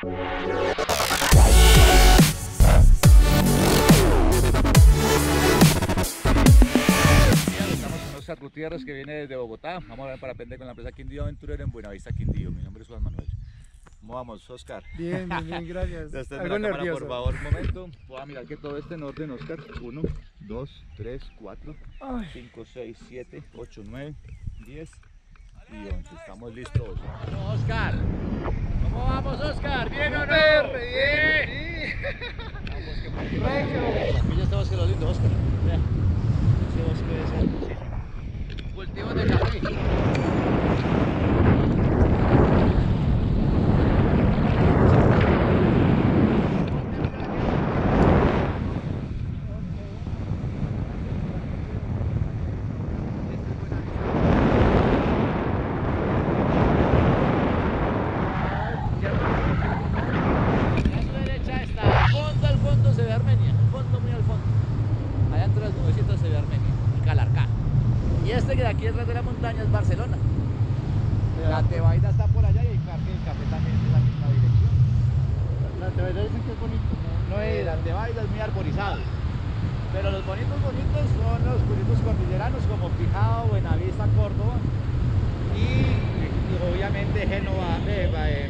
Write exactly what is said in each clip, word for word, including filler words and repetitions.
Oscar Gutiérrez, que viene desde Bogotá. Vamos a ver parapente con la empresa Quindío Aventurero en Buenavista, Quindío. Mi nombre es Juan Manuel. ¿Cómo vamos, Oscar? Bien, bien, bien, gracias. Algo nervioso. Cámara, por favor, un momento. Voy a mirar que todo esté en orden, Oscar. uno, dos, tres, cuatro, cinco, seis, siete, ocho, nueve, diez y once. Estamos listos. Oscar. ¿Cómo vamos, Oscar? ¿Bien o no? Bien, bien. Vamos, que por aquí. Aquí ya está bosque lindo, Oscar. Vea. Ese bosque es hermosísimo. Cultivos de café. Y este que de aquí detrás de la montaña es Barcelona. La Tebaida está por allá y el Parque del Café también es la misma dirección. La Tebaida dicen que es bonito, ¿no? No eh, es... La Tebaida es muy arborizado. Pero los bonitos bonitos son los bonitos cordilleranos como Pijao, Buenavista, Córdoba y, y obviamente Génova, eh, eh,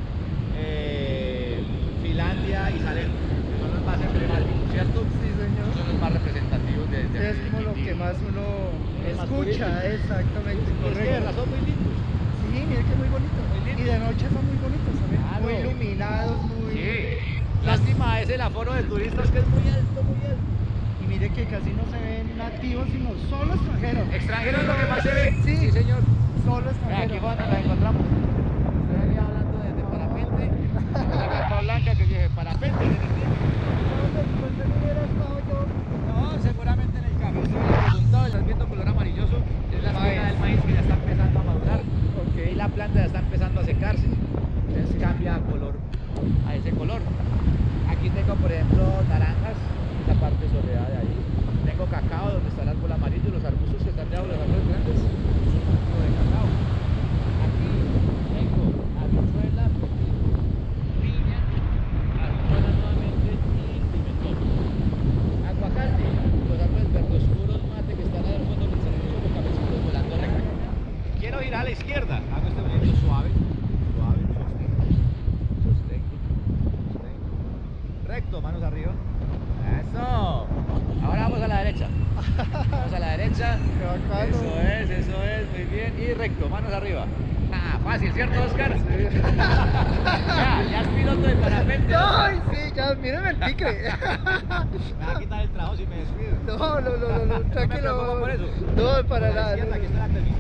eh, Finlandia y Salento, que son los más emblemáticos, ¿cierto? Sí, señor. Son los más representativos de, de Es como lo que más uno más escucha, turístico. Exactamente, Es que de correcto. verdad son muy lindos. Sí, mira que muy bonito. Muy lindo. Y de noche son muy bonitos también. Claro. Muy iluminados, muy... Sí. Lástima es el aforo de turistas que es muy alto, muy alto. Y mire que casi no se ven nativos, sino solo extranjeros. Extranjeros es lo que más se ve. Sí, Sí, señor. Solo Vea, extranjeros. aquí fue donde nos encontramos. Usted venía hablando de, de parapente. La carpa blanca que dije, parapente. Pues no hubiera estado yo. No, seguramente en el café se me preguntado. Estás viendo color amarilloso. Es la espiga del maíz que ya está empezando a madurar. Okay. Y la planta ya está empezando a secarse. Entonces cambia color a ese color. Aquí tengo, por ejemplo, naranjas, la parte soleada de ahí. Tengo cacao, donde está el árbol amarillo, los arbustos que están debajo de los árboles grandes, es un cultivo de cacao. Aquí tengo habichuela, pepino, piña, habichuela nuevamente y pimentón. Aguacate, los árboles verdes oscuros, mate que están ahí al fondo del servicio, los cafecitos volando a la caña. Quiero girar a la izquierda, hago este movimiento suave, suave, sostengo, sostengo, sostengo. Recto, manos arriba. Eso. Ahora vamos a la derecha. Vamos a la derecha. Qué bacano. Eso es, eso es, muy bien. Y recto, manos arriba. Ah, fácil, ¿cierto, Oscar? Sí. Ya, ya es piloto de parapente. Ay, sí, ya, mírame el pique. Me va a quitar el trabajo si me descuido. No, no, no, no, no, tranquilo. No me preocupo por eso. No, para Por la nada. izquierda, aquí está la termina.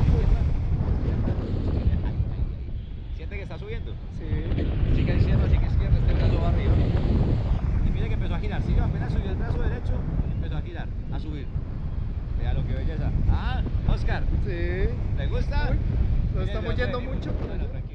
¿Siente que está subiendo? Sí. Sigue izquierda, sigue izquierda, este brazo va arriba. Y mire que empezó a girar, ¿sí? Apenas subió el brazo derecho, empezó a girar, a subir. Vea lo que belleza. Ah, Oscar. Sí. ¿Te gusta? Uy, nos Mire, estamos ya yendo venimos. mucho. Bueno, tranquilo.